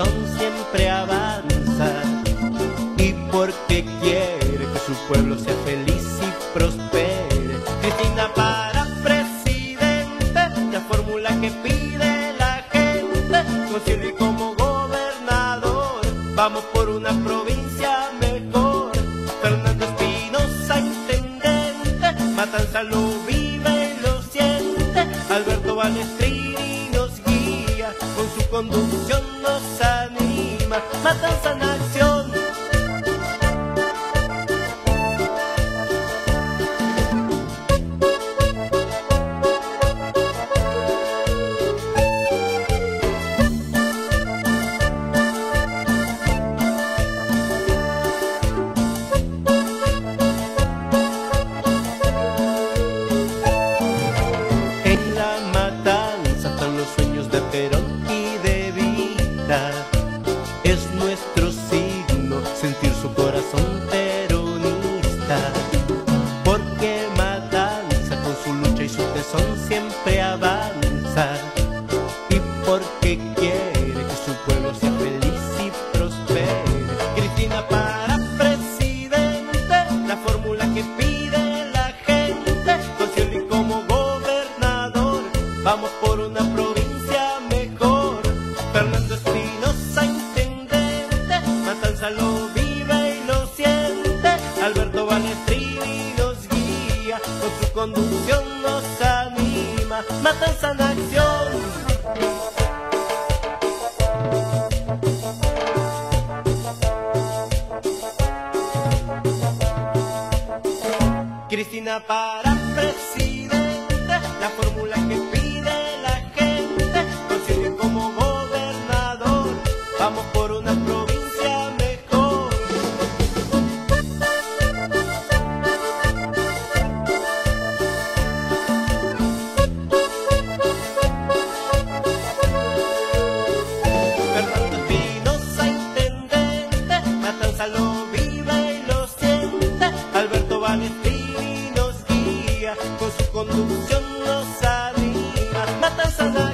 corazón siempre avanza y porque quiere que su pueblo sea feliz y prospere. Cristina para presidente, la fórmula que pide la gente, con Silvi como gobernador, vamos por una provincia mejor. Fernando Espinosa intendente, Matanza lo vive y lo siente. Alberto Balestrini nos guía, con su conducción nos anima. Matanza en acción. En la Matanza están los sueños de Perón y de Vita. Es nuestro signo sentir su corazón peronista, porque Matanza con su lucha y su tesón siempre avanza y porque quiere que su pueblo sea feliz y prospere. Cristina para presidente, la fórmula que pide la gente, con Silvi como gobernador, vamos por una provincia mejor. Fernando Espinosa intendente, Matanza lo vive y lo siente. Alberto Balestrini nos guía, con su conducción nos anima. Matanza en acción. Cristina para presidente, la fórmula que pide la gente, con Silvi como gobernador, vamos por una provincia mejor. Fernando Espinosa intendente, Matanza lo vive y lo siente. Alberto Balestrini nos guía, con su conducción nos anima. Matanza